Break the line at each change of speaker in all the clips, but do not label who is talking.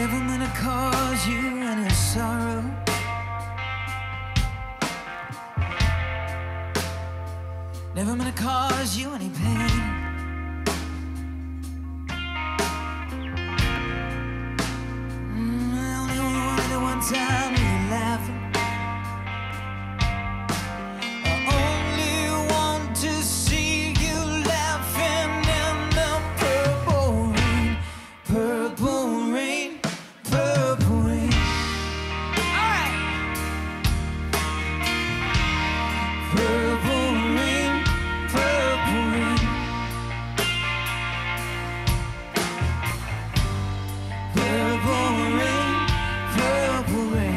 never meant to cause you any sorrow. Never meant to cause you any pain. I only wanted it one time when you're laughing. I only want to see you laughing in the purple rain, purple rain, purple rain. All right. Purple rain, purple rain. Purple rain, purple rain.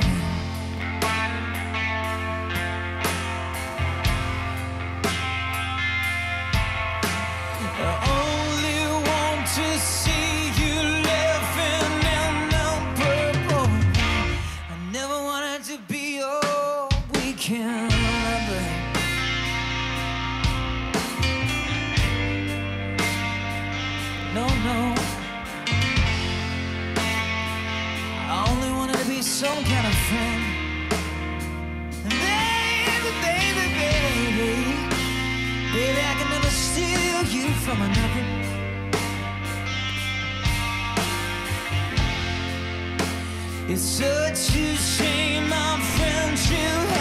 I only want to see you laughing in the purple rain. I never wanted to be your weekend lover. No, no. I only wanted to be some kind of friend. And baby, baby, baby, baby, I can never steal you from another. It's such a shame our friendship